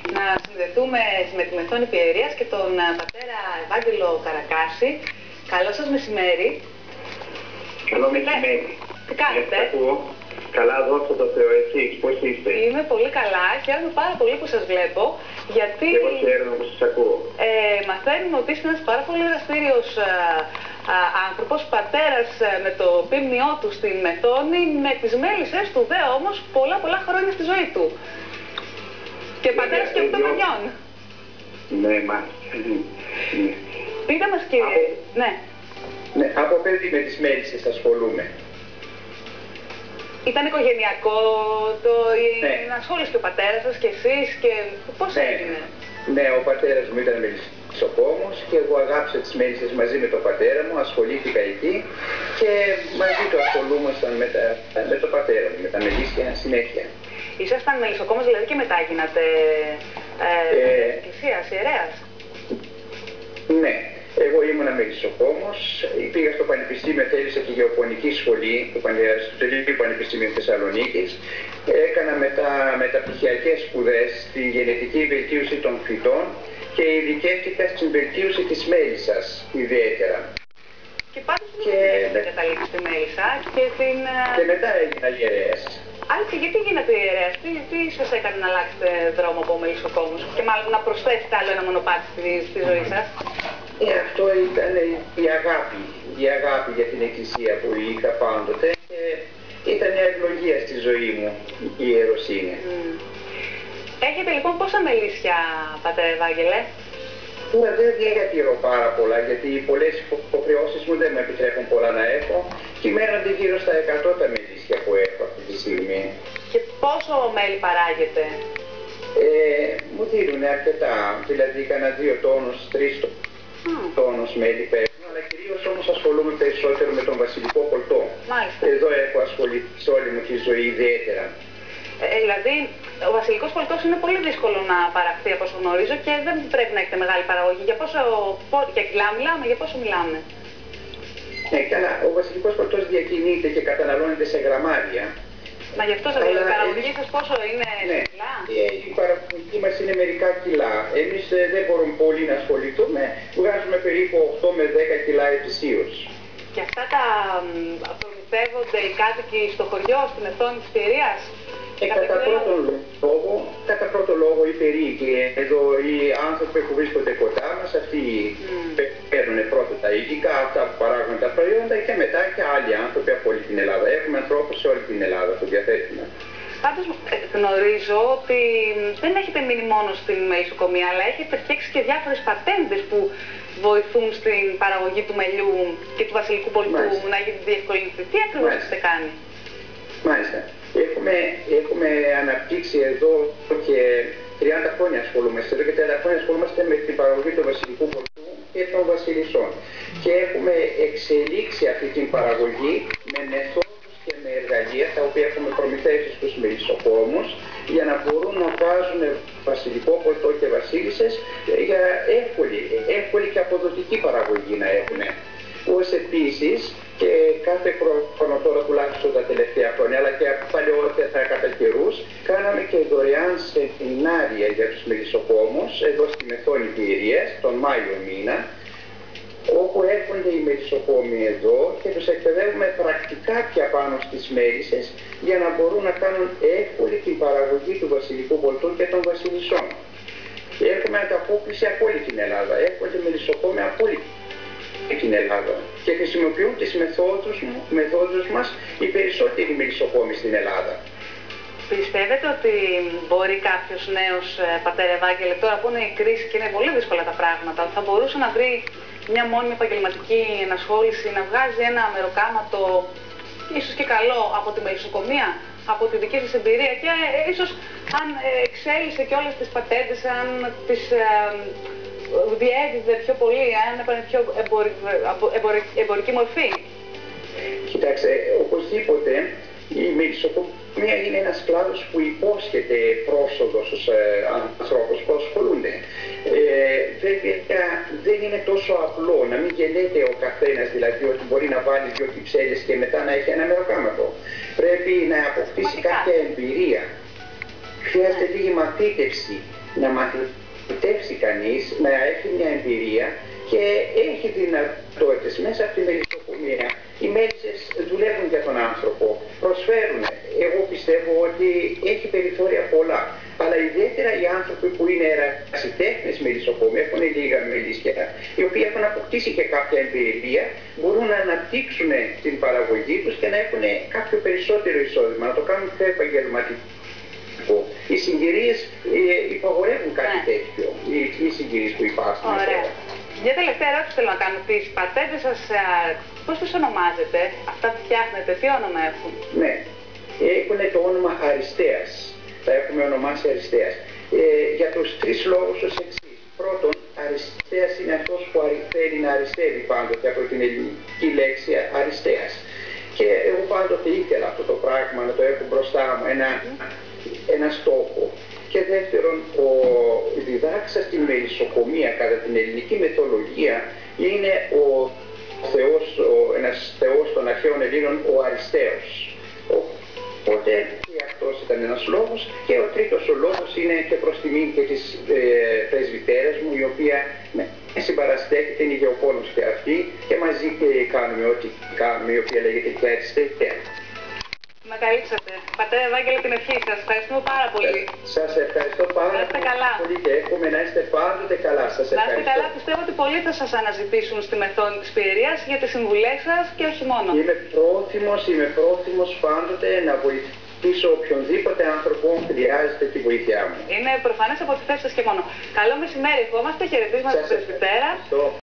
να συνδεθούμε με τη Μεθόνη Πιερίας και τον πατέρα Ευάγγελο Καρακάση. Καλό σας μεσημέρι. Καλό μεσημέρι. Τι κάνετε? Καλά, δόξα τω Θεώ, εσείς πώς είστε? Είμαι πολύ καλά, χαίρομαι πάρα πολύ που σας βλέπω, γιατί εγώ χαίρομαι που σας ακούω. Μαθαίνουμε ότι είστε ένας πάρα πολύ δραστήριος άνθρωπος, πατέρας με το πίμνιό του στην Μεθόνη, με τις μέλισσες του δε όμως πολλά χρόνια στη ζωή του. Και πατέρας και 8 παιδιών. Ναι, μάλιστα. Πείτε μας κύριε. Ναι, από παιδί με τις μέλισσες ασχολούμαι. Ήταν οικογενειακό η ενασχόληση και ο πατέρας σας και εσείς και πώς έγινε? Ναι, ο πατέρας μου ήταν μελισσοκόμος και εγώ αγάπησα τις μέλισσες μαζί με τον πατέρα μου, ασχολήθηκα εκεί και μαζί του ασχολούμασταν με τον πατέρα μου, με τα μελίσια συνέχεια. Ήσασταν μελισσοκόμος δηλαδή και μετά γίνατε εκκλησίας, ιερέας? Ναι. Εγώ ήμουνα μελισσοκόμος, πήγα στο Πανεπιστήμιο, θέλησα και γεωπονική σχολή, στο Ελληνικό Πανεπιστήμιο Θεσσαλονίκης. Έκανα μεταπτυχιακές σπουδές στην γενετική βελτίωση των φυτών και ειδικεύτηκα στην βελτίωση της μέλισσας ιδιαίτερα. Και πάντως δεν καταλήξει στη μέλισσα και μετά έγινα ιερέας. Άλυψε, γιατί γίνατε ιερέας, τι σας έκανε να αλλάξετε δρόμο από μελισσοκόμος και μάλλον να προσθέσετε άλλο ένα μονοπάτι στη ζωή σας? Αυτό ήταν η αγάπη για την Εκκλησία που είχα πάντοτε και ήταν μια ευλογία στη ζωή μου η ιεροσύνη. Έχετε λοιπόν πόσα μελίσια, πατέρα Ευάγγελε? Δεν διατηρώ πάρα πολλά γιατί πολλές υποχρεώσεις μου δεν με επιτρέπουν πολλά να έχω. Κυμαίνονται γύρω στα 100 τα μελίσια που έχω αυτή τη στιγμή. Και πόσο μέλι παράγετε? Μου δίνουν αρκετά, δηλαδή κανένα 2 τόνους, 3 τόνους μέλι παίρνω, αλλά κυρίως όμως ασχολούμαι περισσότερο με τον βασιλικό κολτό. Μάλιστα. Εδώ έχω ασχοληθεί σε όλη μου τη ζωή ιδιαίτερα. Δηλαδή, ο βασιλικός κολτός είναι πολύ δύσκολο να παραχθεί από όσο γνωρίζω και δεν πρέπει να έχετε μεγάλη παραγωγή. Για κιλά μιλάμε, για πόσο μιλάμε? Καλά, ο βασιλικός κολτός διακινείται και καταναλώνεται σε γραμμάρια. Μα γι' αυτό σας λέω, η παραγωγή σας πόσο είναι σε κιλά? Η παραγωγή μας είναι μερικά κιλά. Εμείς δεν μπορούμε πολύ να ασχοληθούμε, βγάζουμε περίπου 8 με 10 κιλά ετησίως. Και αυτά τα προμηθεύονται οι κάτοικοι στο χωριό, στη Μεθόνη της Πιερίας? Κατά πρώτο λόγο οι περίοικοι, εδώ οι άνθρωποι που βρίσκονται κοντά μας, αυτοί παίρνουν πρώτα τα υλικά, αυτά που παράγουν τα προϊόντα και μετά και άλλοι άνθρωποι από όλη την Ελλάδα. Έχουμε ανθρώπους σε όλη την Ελλάδα που διαθέτουμε. Πάντως γνωρίζω ότι δεν έχετε μείνει μόνο στην μελισσοκομεία, αλλά έχετε φτιάξει και διάφορες πατέντες που βοηθούν στην παραγωγή του μελιού και του βασιλικού κολτού να διευκολυνθεί. Τι ακριβώς έχετε κάνει? Μάλιστα. Έχουμε αναπτύξει εδώ και 30 χρόνια ασχολούμαστε. Εδώ και 30 χρόνια ασχολούμαστε με την παραγωγή του βασιλικού κολτού και των βασιλισσών. Και έχουμε εξελίξει αυτή την παραγωγή με μεθόδους και με εργαλεία τα οποία έχουμε προμηθεύσει στους μελισσοκόμους για να μπορούν να βάζουν βασιλικό κολτό και βασίλισσες για εύκολη και αποδοτική παραγωγή να έχουν. Ως επίσης και κάθε χρόνο τώρα τουλάχιστον τα τελευταία χρόνια, αλλά και παλαιότερα κατά καιρούς, κάναμε και δωρεάν σεμινάρια για τους μελισσοκόμους εδώ στη Μεθόνη Πιερίας, τον Μάιο μήνα, όπου έρχονται οι μελισσοκόμοι εδώ και τους εκπαιδεύουμε πρακτικά πια πάνω στις μέλισσες για να μπορούν να κάνουν εύκολη την παραγωγή του βασιλικού κολτού και των βασιλισσών. Και έχουμε ανταπόκριση από όλη την Ελλάδα, έρχονται μελισσοκόμοι από όλη την Ελλάδα και χρησιμοποιούν τις μεθόδους μας οι περισσότεροι μελισσοκόμοι στην Ελλάδα. Πιστεύετε ότι μπορεί κάποιος νέος, πατέρα Ευάγγελε, τώρα που είναι η κρίση και είναι πολύ δύσκολα τα πράγματα, ότι θα μπορούσε να βρει μια μόνιμη επαγγελματική ενασχόληση, να βγάζει ένα μεροκάματο, ίσως και καλό, από τη μελισσοκομεία, από τη δική σας εμπειρία και ίσως αν εξέλισε και όλες τις πατέντες, αν τις διέδιδε πιο πολύ, αν έπαιρνε πιο εμπορική μορφή? Κοιτάξτε, οπωσδήποτε η μελισσοκομεία είναι ένας κλάδος που υπόσχεται πρόσοδο στους ανθρώπους που ασχολούνται. Βέβαια δεν είναι τόσο απλό να μην γελέται ο καθένας, δηλαδή ότι μπορεί να βάλει 2 κυψέλες και μετά να έχει ένα μεροκάματο. Πρέπει να αποκτήσει κάποια εμπειρία. Χρειάζεται λίγη μαθήτευση, να μαθητεύσει κανείς, να έχει μια εμπειρία και έχει δυνατότητες μέσα από τη μελισσοκομεία. Οι μέλισσες δουλεύουν για τον άνθρωπο, προσφέρουν. Εγώ πιστεύω ότι έχει περιθώρια πολλά. Αλλά ιδιαίτερα οι άνθρωποι που είναι ερασιτέχνες μελισσοκόμοι, έχουν λίγα μελίσια, οι οποίοι έχουν αποκτήσει και κάποια εμπειρία, μπορούν να αναπτύξουν την παραγωγή τους και να έχουν κάποιο περισσότερο εισόδημα, να το κάνουν πιο επαγγελματικό. Οι συγκυρίες υπαγορεύουν κάτι τέτοιο, οι συγκυρίες που υπάρχουν. Ωραία. Μια τελευταία ερώτηση θέλω να κάνω. Τις πατέντες σας, πώς τους ονομάζετε, αυτά που φτιάχνετε, τι όνομα έχουν? Ναι, έχουν το όνομα Αριστείας. Τα έχουμε ονομάσει Αριστείας. Για τους τρεις λόγους ως εξής. Πρώτον, Αριστείας είναι αυτός που θέλει να αριστεύει πάντοτε, από την ελληνική λέξη Αριστείας. Και εγώ πάντοτε ήθελα αυτό το πράγμα να το έχω μπροστά μου, ένα στόχο. Και δεύτερον, ο διδάξας στην μελισσοκομεία κατά την ελληνική μυθολογία είναι ο θεός, ένας θεός των αρχαίων Ελλήνων, ο Αριστέος. Οπότε και αυτός ήταν ένας λόγος, και ο τρίτος ο λόγος είναι και προς τιμή και της πρεσβυτέρας μου, η οποία με συμπαραστέκεται, είναι γεωπόνος και αυτή, και μαζί και κάνουμε ό,τι κάνουμε, η οποία λέγεται και Αριστεία. Με καλύψατε. Πατέρα Ευάγγελε, την ευχή σας. Ευχαριστούμε πάρα πολύ. Σας ευχαριστώ πάρα πολύ και εύχομαι να είστε πάντοτε καλά. Σας ευχαριστώ. Να είστε καλά. Πιστεύω ότι πολλοί θα σας αναζητήσουν στη μεθόνη της Πιερίας για τις συμβουλές σας και όχι μόνο. Είμαι πρόθυμος πάντοτε να βοηθήσω οποιονδήποτε άνθρωπο χρειάζεται τη βοήθειά μου. Είναι προφανές από τη θέση σας και μόνο. Καλό μεσημέρι, ευχόμαστε. Χαιρετίσματα στην πρεσβυτέρα.